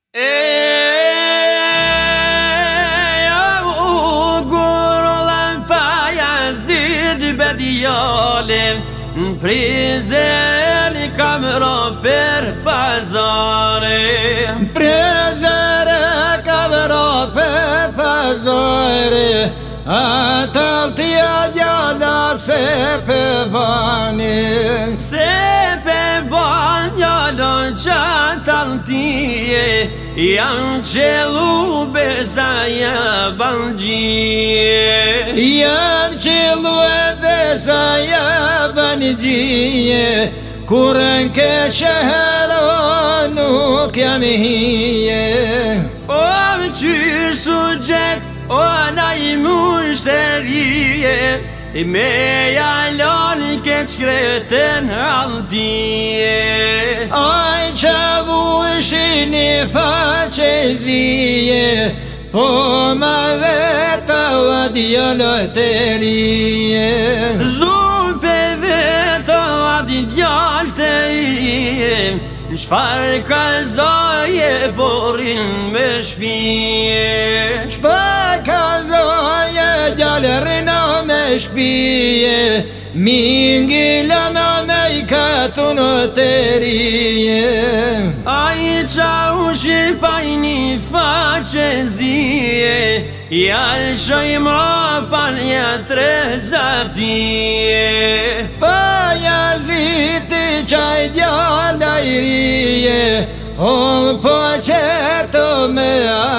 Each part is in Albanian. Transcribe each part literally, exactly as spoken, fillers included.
Prizeli kam ro per pazare Prizeli kam ro per pazare Atal tia gjalla se pe bani Se pe banjalo qatal tije Janë qelu bezaja banjije Janë qelu e bezaja banjije Kurën ke shëhero nuk jam hije O më qyrë sugjet, o na i mushterije I me jalon ke qkreten altije Aj që vushin i faqezije Po ma veta o djallëterije Zupe veta o djallëterije Shfar ka zoje porin me shpije Shfar ka zoje djallërina me shpije Mingilana me i katunë të rije Ai qa u shqipajni faqezije Jal shoj ma palja tre zaptije Paja ziti qaj djalla i rije O po qeto me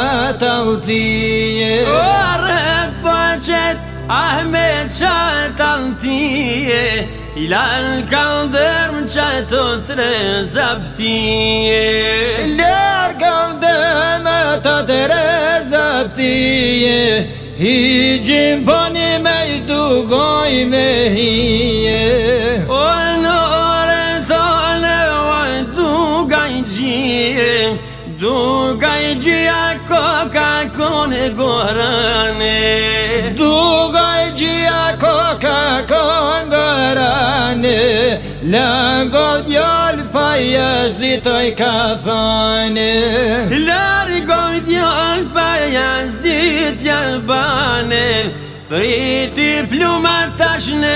ataltije O rët po qet Ahmet qatal tije Ilal kaldërm qato tre zaptije Lër kaldërm të tre zaptije I gjimponi me i dugoj me hije O në ore tole o dugaj gjie Dugaj gjia koka kone gorane Dugaj gjia koka kone gorane Largo djall pa jazitoj ka thane Largo djall pa jazit jalbane Priti pluma tash në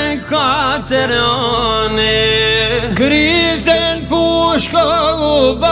katerone Krisen pushko u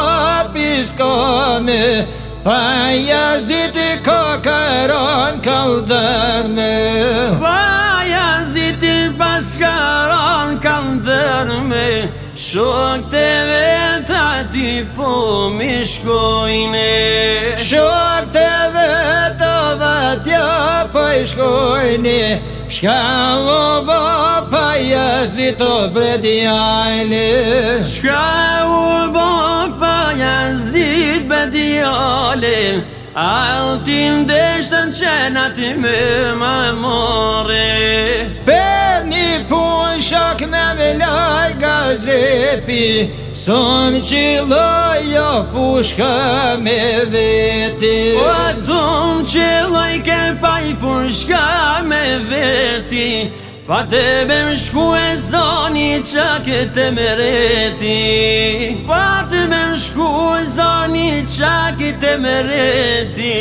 bapiskome Pa jaziti kokaron kaldërme Pa jaziti paskaron kaldërme Shok të veta ty po mi shkojne Shok të veta vatja po i shkojne Shka u bo pa jazito bredjajne Shka u bo pa jazit bredjale Altin deshtën qenat i me ma more Per një pun shok me me laj gazepi Som qiloj jo pushka me veti O dum qiloj ke paj pushka me veti Pa te me më shku e zoni qa këtë mereti Pa te me më shku e zoni qa këtë mereti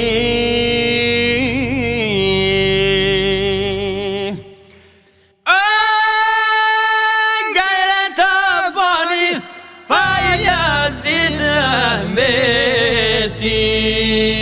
Gajre të boni pa jazit Ahmeti